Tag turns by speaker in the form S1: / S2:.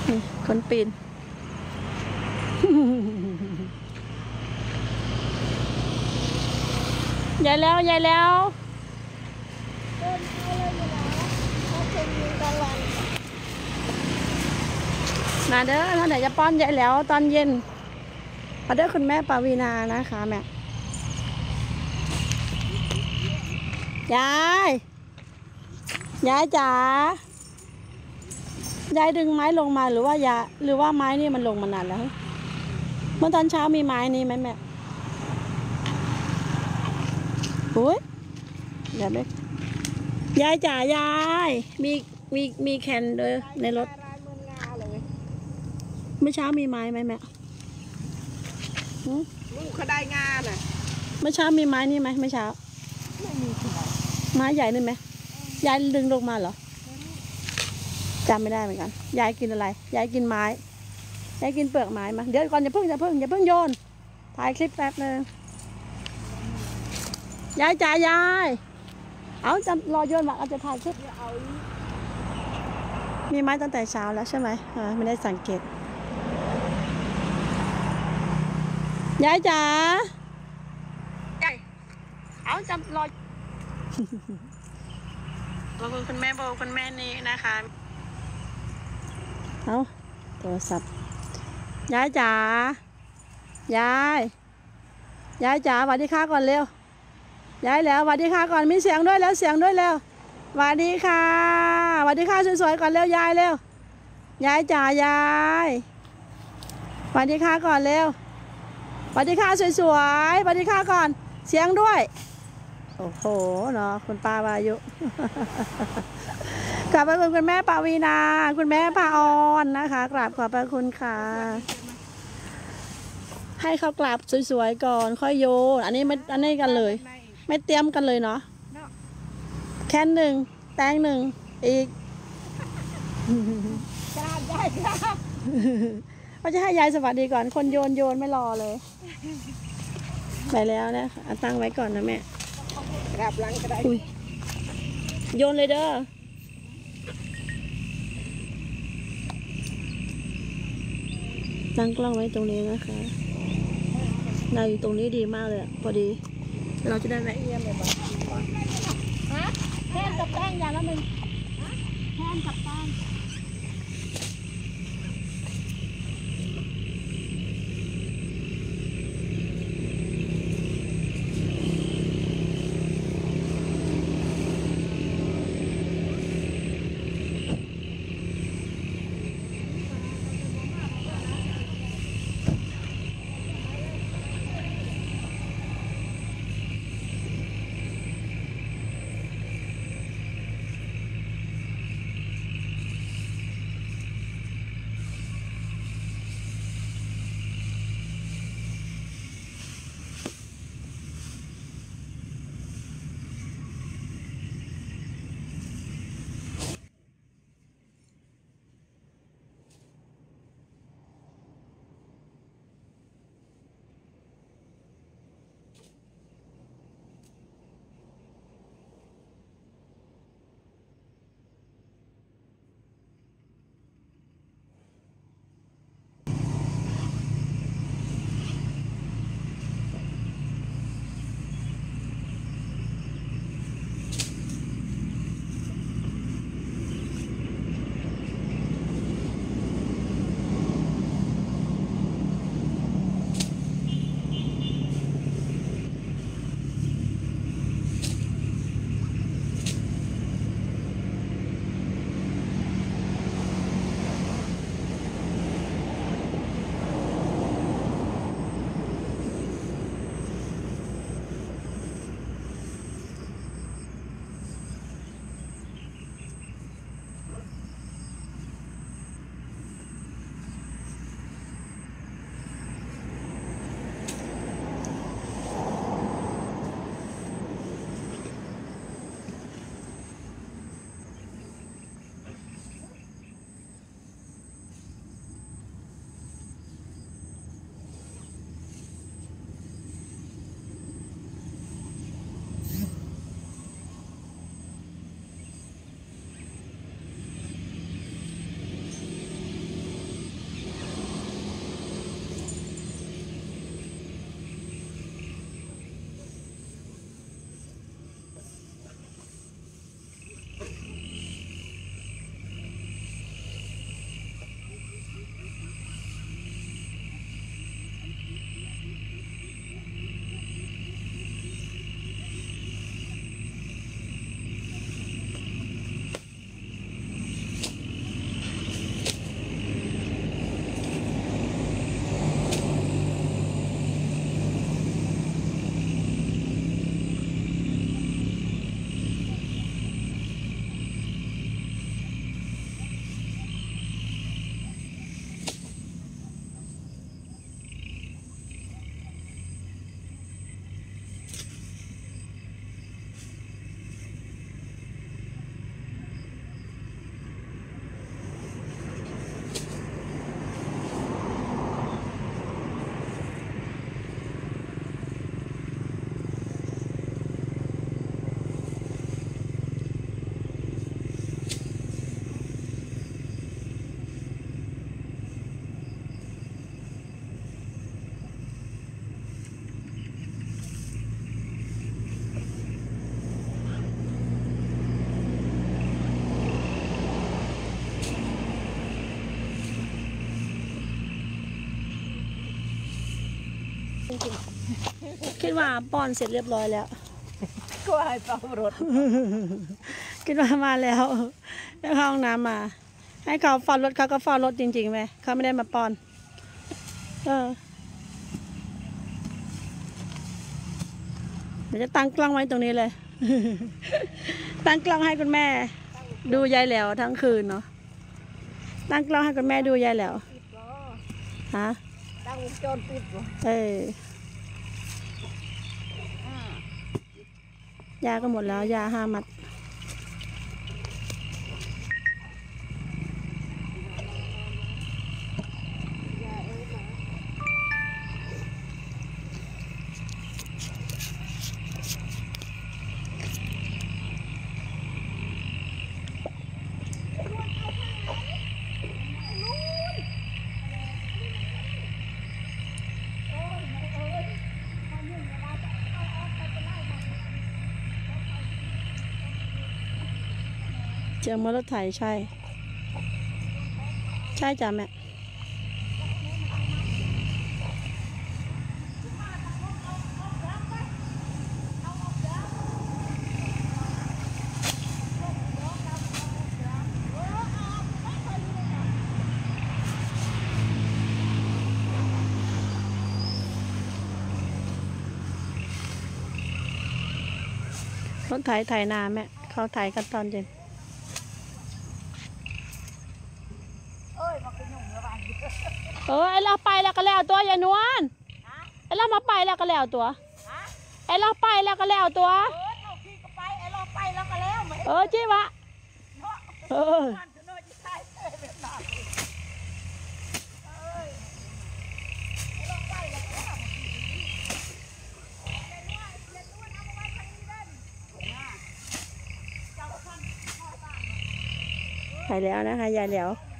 S1: นี่คนปีนใหญ่แล้วใหญ่แล้ว
S2: เดินไปเลยอยู่แล้วเขาเป็นยิงกลางวัน
S1: มาเด้อท่านไหนจะป้อนใหญ่แล้วตอนเย็นมาเด้อคุณแม่ปาวีนานะคะแม่ยายยายจ๋ายายดึงไม้ลงมาหรือว่าไม้นี่มันลงมานานแล้วเมื่อตอนเช้ามีไม้นี้ไหมแม่โอ้ยเดี๋ยวเด็กยายจ๋ายายมีแคนด้วยในรถ
S2: รายมืองาเลย
S1: เมื่อเช้ามีไม้ไหมแม่
S2: ลูกเขาได้งาน่ะ
S1: เมื่อเช้ามีไม้นี่ไหมเมื่อเช้า
S2: ไม่มีที่ไหน
S1: ไม้ใหญ่นี่ไหมยายดึงลงมาเหรอจำไม่ได้เหมือนกันยายกินอะไรยายกินไม้ยายกินเปลือกไม้มาเดี๋ยวก่อนอย่าเพิ่งโยนถ่ายคลิปแป๊บนึงยายจ๋ายายเอาจะรอโยนมาเอาจะถ่ายคลิปมีไม้ตั้งแต่เช้าแล้วใช่ไหมไม่ได้สังเกตยายจ๋ายายเอาจะรอขอบคุณคุณแม่โบคุณแม่นี้นะคะเอาโทรศัพท์ยายจ๋ายายจ๋าสวัสดีค่ะก่อนเร็วยายแล้วสวัสดีค่ะก่อนมีเสียงด้วยแล้วเสียงด้วยแล้วสวัสดีค่ะสวัสดีค่ะสวยๆก่อนเร็วยายเร็วยายจ๋ายายสวัสดีค่ะก่อนเร็วสวัสดีค่ะสวยๆสวัสดีค่ะก่อนเสียงด้วยโอ้โหเนาะคุณป้าวายุ กราบขอบคุณคุณแม่ปาวีนาคุณแม่ปาออนนะคะกราบขอบพระคุณค่ะให้เขากราบสวยๆก่อนค่อยโยนอันนี้กันเลยไม่เตรียมกันเลยเนาะแค่หนึ่งแตงหนึ่งอีก
S2: กราบได้ครับ
S1: ว่าจะให้ยายสวัสดีก่อนคนโยนไม่รอเลยไปแล้วนะคะตั้งไว้ก่อนนะแม่
S2: กราบหลังก็ได้
S1: โยนเลยเด้อตั้งกล้องไว้ตรงนี้นะคะเราอยู่ตรงนี้ดีมากเลยพอดีเราจะได้แวะเยี่ยมเลยบ้างฮะแห้งกับแป้งอย่างละหนึ่งแห้งกับแป้งคิดว่าป้อนเสร็จเรียบร้อยแล้ว
S2: ก็ให้เฝ้ารถ
S1: คิดว่ามาแล้วแล้วเข้าห้องน้ำมา ให้เขาเฝ้ารถเขาก็เฝ้ารถจริงๆไหมเขาไม่ได้มาป้อนเดี๋ยวจะตั้งกล้องไว้ตรงนี้เลย ตั้งกล้องให้คุณแม่ ดูยายแหลวทั้งคืนเนาะตั้งกล้องให้คุณแม่ดูยายแหลว
S2: ปิดบ่
S1: ฮะ
S2: ตั้งวงจรปิดบ่
S1: ยาก็หมดแล้วยา5 มัดเจอมอเตอร์ไซค์ใช่ ใช่จ้ะแม่รถไถนาแม่เขาไถกันตอนเย็น
S2: มาเป็นหนุ่มแล้วบ้าน
S1: ไอเราไปแล้วก็แล้วตัวยายนวลไอเรามาไปแล้วก็แล้วตัวไอเราไปแล้วก็แล้วตัว
S2: เราขี่ก็ไปไอ้เราไปแล้วก็แล้วไหม
S1: จี้วะ
S2: บ้านจะน้อยจะใช่แบบนั้นเราไปแล้วก็แล้ว
S1: ไปแล้วนะคะยายแล้ว